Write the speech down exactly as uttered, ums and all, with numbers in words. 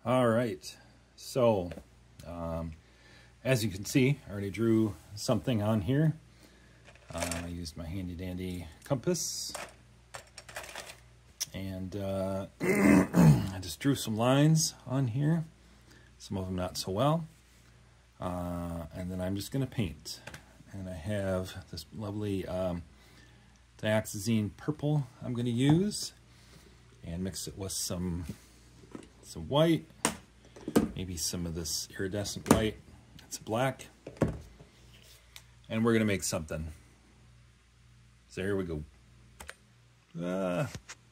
All right, so um, as you can see, I already drew something on here. Uh, I used my handy dandy compass, and uh, I just drew some lines on here, some of them not so well, uh, and then I'm just going to paint. And I have this lovely um, dioxazine purple I'm going to use, and mix it with some some white, maybe some of this iridescent white, it's black, and we're going to make something. So here we go. Ah.